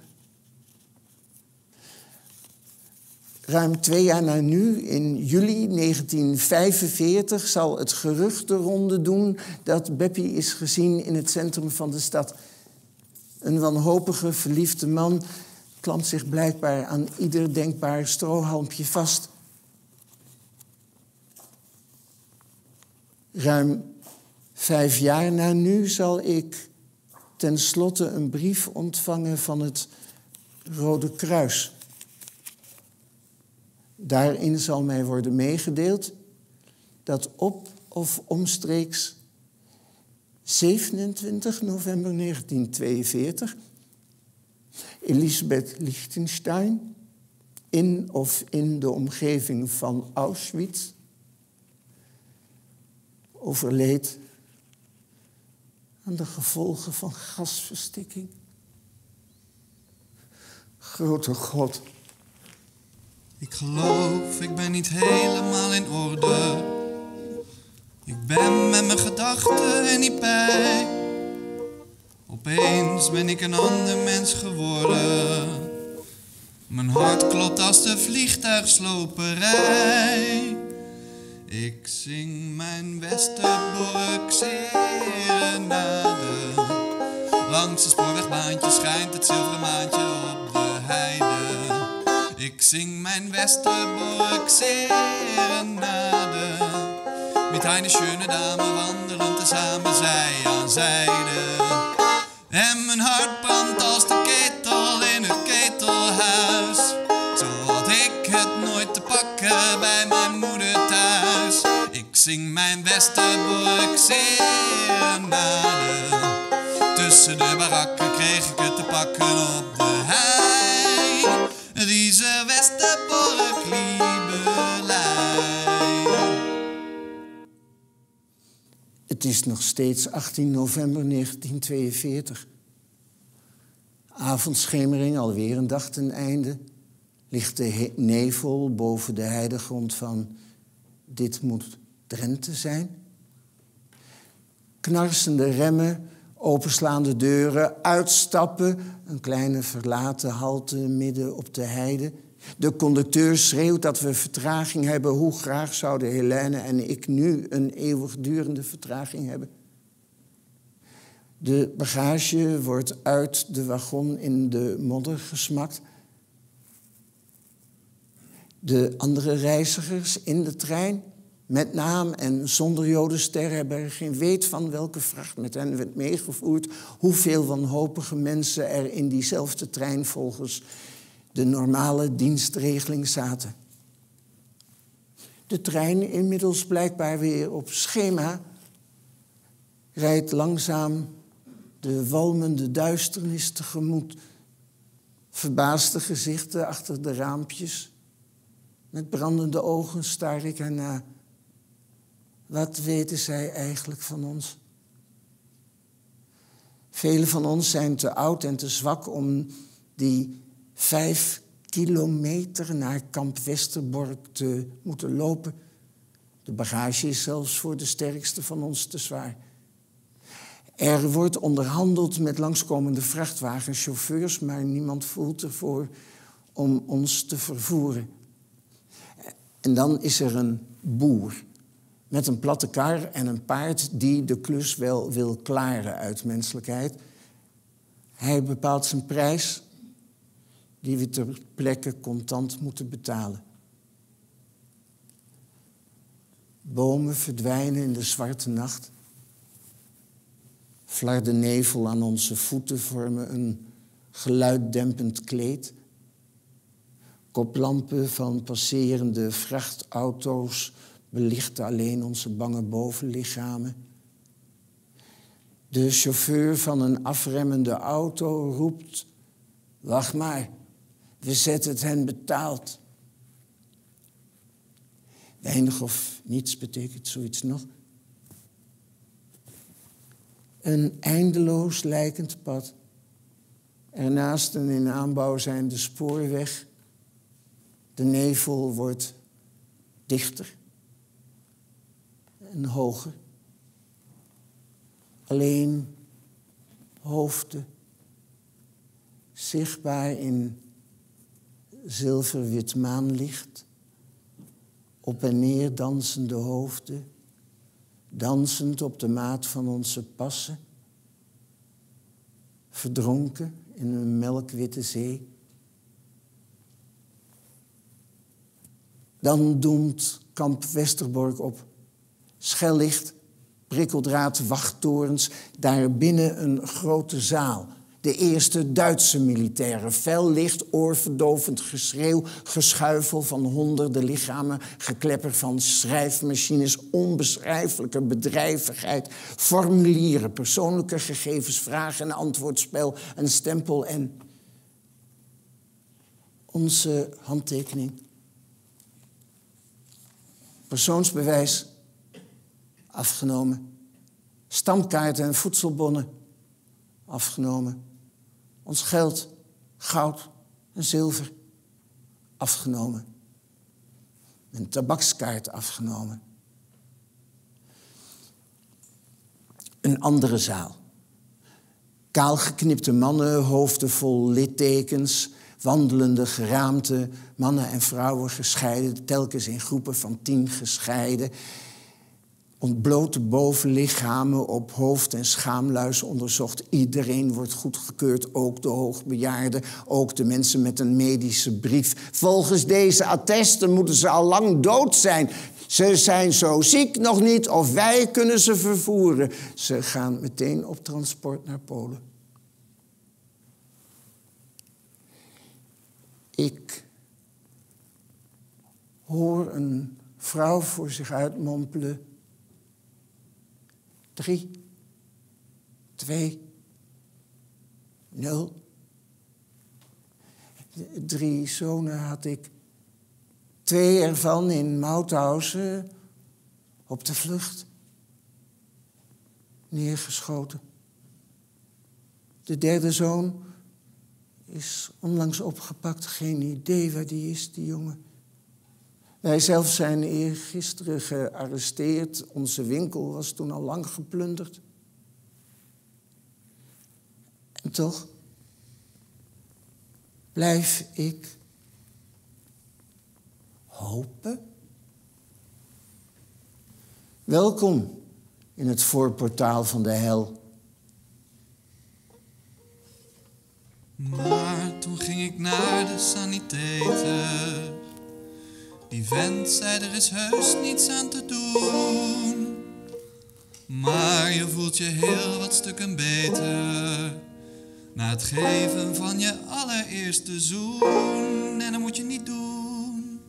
S1: Ruim 2 jaar na nu, in juli 1945, zal het gerucht de ronde doen dat Beppie is gezien in het centrum van de stad. Een wanhopige, verliefde man klampt zich blijkbaar aan ieder denkbaar strohalmpje vast. Ruim 5 jaar na nu zal ik tenslotte een brief ontvangen van het Rode Kruis. Daarin zal mij worden meegedeeld dat op of omstreeks 27 november 1942 Elisabeth Lichtenstein in of in de omgeving van Auschwitz overleed aan de gevolgen van gasverstikking. Grote God.
S2: Ik geloof, ik ben niet helemaal in orde. Ik ben met mijn gedachten er niet bij. Opeens ben ik een ander mens geworden. Mijn hart klopt als de vliegtuigsloperij. Ik zing mijn Westerbork serenade. Langs een spoorwegbaantje schijnt het zilveren maantje op de heide. Ik zing mijn Westerbork serenade. Met eine schöne Dame wandelen tezamen zij aan zijde. En mijn hart brandt als de ketel in het ketelhuis. Zo had ik het nooit te pakken bij mijn moeder thuis. Ik zing mijn Westerbork serenade. Tussen de barakken kreeg ik het te pakken op de hei. Diese Westerbork liebelei.
S1: Het is nog steeds 18 november 1942. Avondschemering, alweer een dag ten einde. Ligt de nevel boven de heidegrond van dit moet Drenthe zijn. Knarsende remmen, openslaande deuren, uitstappen. Een kleine verlaten halte midden op de heide. De conducteur schreeuwt dat we vertraging hebben. Hoe graag zouden Helene en ik nu een eeuwigdurende vertraging hebben? De bagage wordt uit de wagon in de modder gesmakt. De andere reizigers in de trein, met naam en zonder jodenster, hebben er geen weet van welke vracht met hen werd meegevoerd. Hoeveel wanhopige mensen er in diezelfde trein volgens de normale dienstregeling zaten. De trein, inmiddels blijkbaar weer op schema, rijdt langzaam de walmende duisternis tegemoet. Verbaasde gezichten achter de raampjes. Met brandende ogen staar ik erna. Wat weten zij eigenlijk van ons? Velen van ons zijn te oud en te zwak om die 5 kilometer naar Kamp Westerbork te moeten lopen. De bagage is zelfs voor de sterkste van ons te zwaar. Er wordt onderhandeld met langskomende vrachtwagenchauffeurs, maar niemand voelt ervoor om ons te vervoeren. En dan is er een boer met een platte kar en een paard die de klus wel wil klaren uit menselijkheid. Hij bepaalt zijn prijs, die we ter plekke contant moeten betalen. Bomen verdwijnen in de zwarte nacht. Flarde nevel aan onze voeten vormen een geluiddempend kleed. Koplampen van passerende vrachtauto's belichten alleen onze bange bovenlichamen. De chauffeur van een afremmende auto roept: wacht maar, we zetten het hen betaald. Weinig of niets betekent zoiets nog. Een eindeloos lijkend pad. Ernaast een in aanbouw zijnde spoorweg. De nevel wordt dichter en hoger. Alleen hoofden, zichtbaar in zilverwit maanlicht. Op en neer dansende hoofden, dansend op de maat van onze passen. Verdronken in een melkwitte zee. Dan doemt Kamp Westerbork op. Schel-licht, prikkeldraad, wachttorens. Daarbinnen een grote zaal. De eerste Duitse militairen. Fel licht, oorverdovend geschreeuw, geschuifel van honderden lichamen. Geklepper van schrijfmachines, onbeschrijfelijke bedrijvigheid. Formulieren, persoonlijke gegevens, vraag- en antwoordspel, een stempel en onze handtekening. Persoonsbewijs, afgenomen. Stamkaarten en voedselbonnen, afgenomen. Ons geld, goud en zilver, afgenomen. Een tabakskaart afgenomen. Een andere zaal. Kaalgeknipte mannen, hoofden vol littekens, wandelende geraamte, mannen en vrouwen gescheiden, telkens in groepen van 10 gescheiden. Ontblote bovenlichamen op hoofd- en schaamluis onderzocht. Iedereen wordt goedgekeurd, ook de hoogbejaarden, ook de mensen met een medische brief. Volgens deze attesten moeten ze al lang dood zijn. Ze zijn zo ziek nog niet of wij kunnen ze vervoeren. Ze gaan meteen op transport naar Polen. Ik hoor een vrouw voor zich uit mompelen. 3, 2, 0. 3 zonen had ik. 2 ervan in Mauthausen op de vlucht. Neergeschoten. De 3e zoon is onlangs opgepakt. Geen idee waar die is, die jongen. Wij zelf zijn eergisteren gearresteerd. Onze winkel was toen al lang geplunderd. En toch blijf ik hopen. Welkom in het voorportaal van de hel.
S2: Maar toen ging ik naar de sanitator. Die vent zei er is heus niets aan te doen. Maar je voelt je heel wat stukken beter na het geven van je allereerste zoen. En dat moet je niet doen.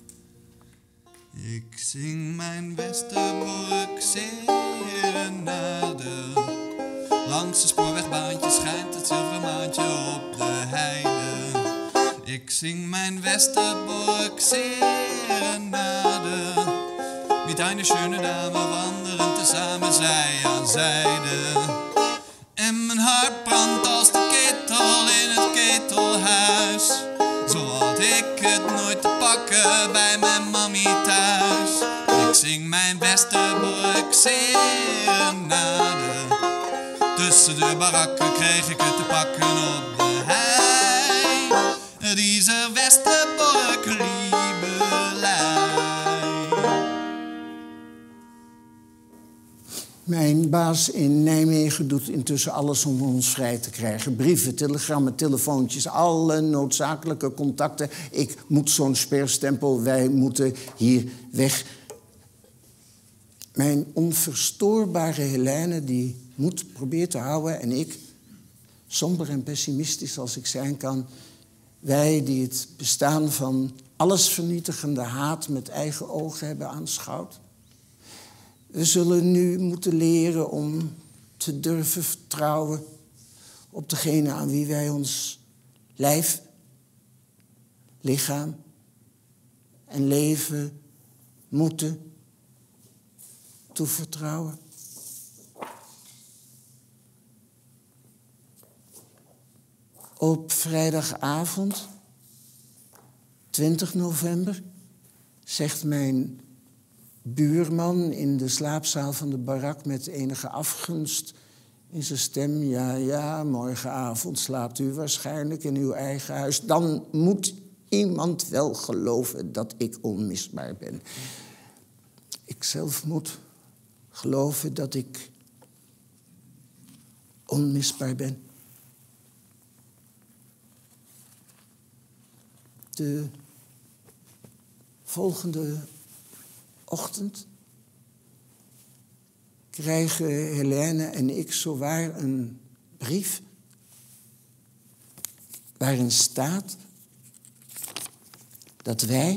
S2: Ik zing mijn Westerbork serenade. Langs de spoorwegbaantje schijnt het zilveren maantje op de heide. Ik zing mijn Westerbork serenade. Wie eine schöne Dame wandelen tezamen zij aan zijde. En mijn hart brandt als de ketel in het ketelhuis. Zo had ik het nooit te pakken bij mijn mammy thuis. Ik zing mijn Westerbork serenade. Tussen de barakken kreeg ik het te pakken op de hei. Diese Westerbork liebelei.
S1: Mijn baas in Nijmegen doet intussen alles om ons vrij te krijgen. Brieven, telegrammen, telefoontjes, alle noodzakelijke contacten. Ik moet zo'n sperstempel, wij moeten hier weg. Mijn onverstoorbare Helene, die moed probeert te houden. En ik, somber en pessimistisch als ik zijn kan. Wij die het bestaan van allesvernietigende haat met eigen ogen hebben aanschouwd. We zullen nu moeten leren om te durven vertrouwen op degene aan wie wij ons lijf, lichaam en leven moeten toevertrouwen. Op vrijdagavond, 20 november, zegt mijn buurman in de slaapzaal van de barak met enige afgunst in zijn stem: ja, morgenavond slaapt u waarschijnlijk in uw eigen huis. Dan moet iemand wel geloven dat ik onmisbaar ben. Ik zelf moet geloven dat ik onmisbaar ben. De volgende ochtend krijgen Helene en ik zowaar een brief waarin staat dat wij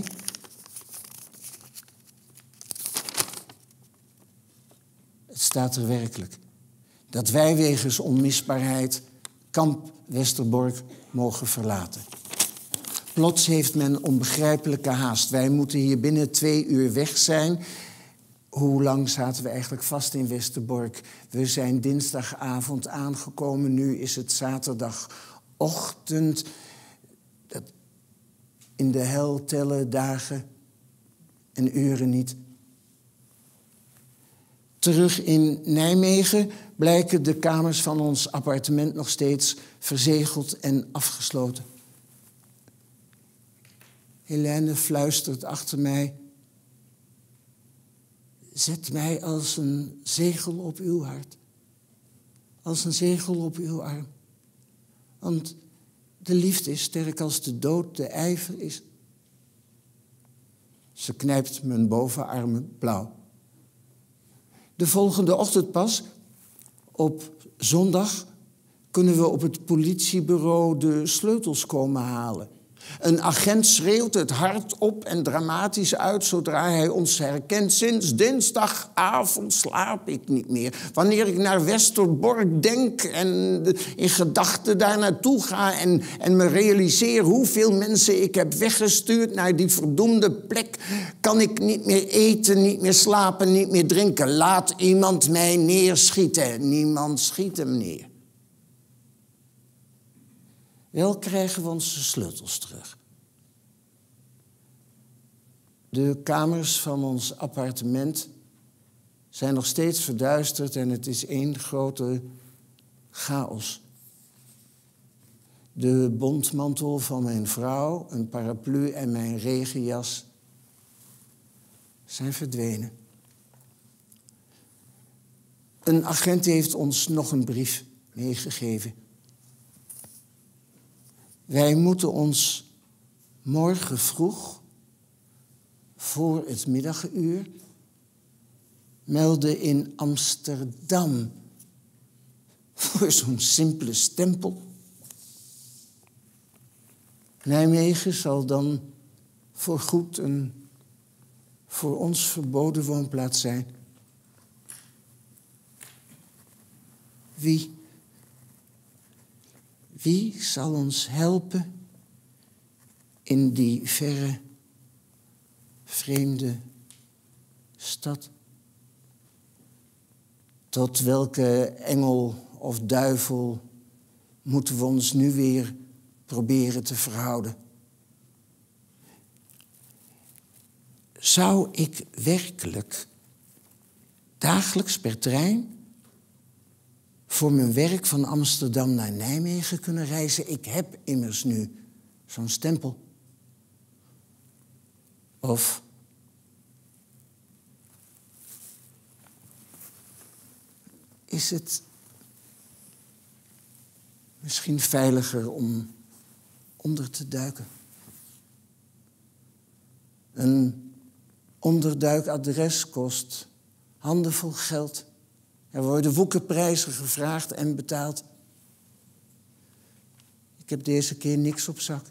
S1: het staat er werkelijk, dat wij wegens onmisbaarheid kamp Westerbork mogen verlaten. Plots heeft men onbegrijpelijke haast. Wij moeten hier binnen 2 uur weg zijn. Hoe lang zaten we eigenlijk vast in Westerbork? We zijn dinsdagavond aangekomen. Nu is het zaterdagochtend. In de hel tellen dagen en uren niet. Terug in Nijmegen blijken de kamers van ons appartement nog steeds verzegeld en afgesloten. Helene fluistert achter mij: zet mij als een zegel op uw hart. Als een zegel op uw arm. Want de liefde is sterk als de dood, de ijver is. Ze knijpt mijn bovenarmen blauw. De volgende ochtend pas, op zondag, kunnen we op het politiebureau de sleutels komen halen. Een agent schreeuwt het hardop en dramatisch uit zodra hij ons herkent. Sinds dinsdagavond slaap ik niet meer. Wanneer ik naar Westerbork denk en in gedachten daar naartoe ga en me realiseer hoeveel mensen ik heb weggestuurd naar die verdoemde plek, kan ik niet meer eten, niet meer slapen, niet meer drinken. Laat iemand mij neerschieten. Niemand schiet hem neer. Wel krijgen we onze sleutels terug. De kamers van ons appartement zijn nog steeds verduisterd en het is één grote chaos. De bontmantel van mijn vrouw, een paraplu en mijn regenjas zijn verdwenen. Een agent heeft ons nog een brief meegegeven. Wij moeten ons morgen vroeg, voor het middaguur, melden in Amsterdam voor zo'n simpele stempel. Nijmegen zal dan voorgoed een voor ons verboden woonplaats zijn. Wie zal ons helpen in die verre, vreemde stad? Tot welke engel of duivel moeten we ons nu weer proberen te verhouden? Zou ik werkelijk dagelijks per trein voor mijn werk van Amsterdam naar Nijmegen kunnen reizen? Ik heb immers nu zo'n stempel. Of is het misschien veiliger om onder te duiken? Een onderduikadres kost handenvol geld. Er worden woekerprijzen gevraagd en betaald. Ik heb deze keer niks op zak.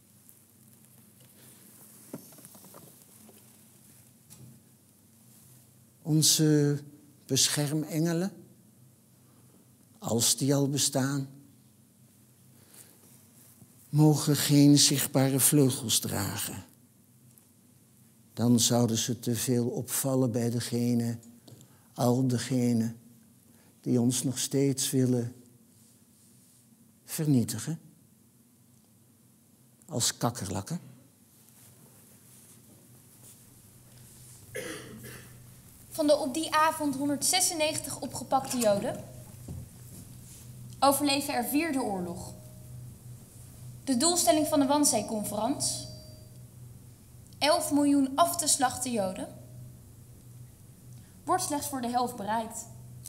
S1: Onze beschermengelen, als die al bestaan, mogen geen zichtbare vleugels dragen. Dan zouden ze te veel opvallen bij al degenen die ons nog steeds willen vernietigen. Als kakkerlakken.
S3: Van de op die avond 196 opgepakte Joden overleven er 4 de oorlog. De doelstelling van de Wannsee-conferentie: 11 miljoen af te slachten Joden, wordt slechts voor de helft bereikt.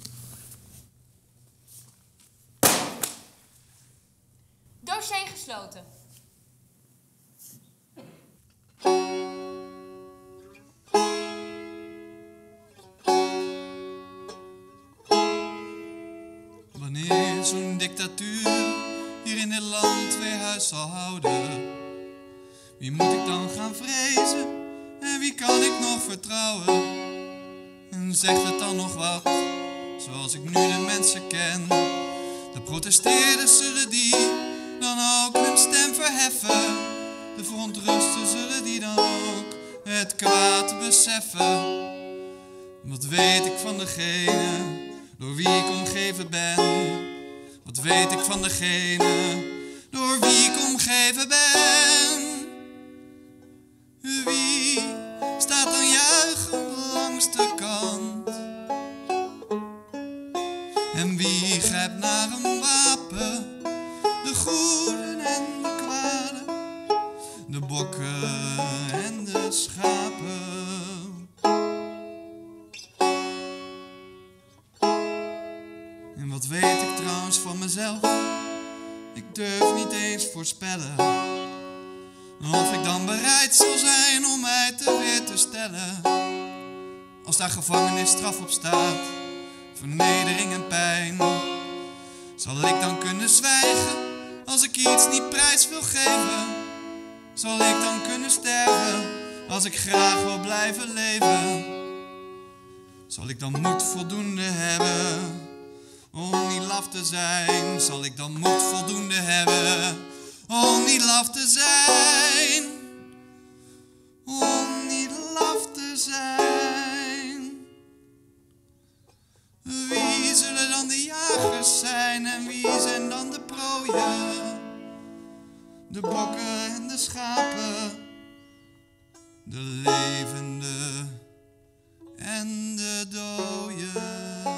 S3: Dossier gesloten.
S2: Wanneer zo'n dictatuur hier in dit land weer huis zal houden, wie moet ik dan gaan vrezen en wie kan ik nog vertrouwen? En zegt het dan nog wat, zoals ik nu de mensen ken? De protesteerders zullen die dan ook hun stem verheffen. De verontrusten zullen die dan ook het kwaad beseffen. Wat weet ik van degene door wie ik omgeven ben? Wat weet ik van degene door wie ik omgeven ben? Wie staat dan juichend langs de kant? En wie grijpt naar een wapen? De goeden en de kwaden, de bokken en de schapen. En wat weet ik trouwens van mezelf? Ik durf niet eens voorspellen of ik dan bereid zal zijn om mij te weer te stellen. Als daar gevangenisstraf op staat, vernedering en pijn, zal ik dan kunnen zwijgen als ik iets niet prijs wil geven? Zal ik dan kunnen sterven als ik graag wil blijven leven? Zal ik dan moed voldoende hebben om niet laf te zijn? Zal ik dan moed voldoende hebben om niet laf te zijn? Om niet laf te zijn. Wie zullen dan de jagers zijn en wie zijn dan de prooien? De bokken en de schapen, de levende en de dooien.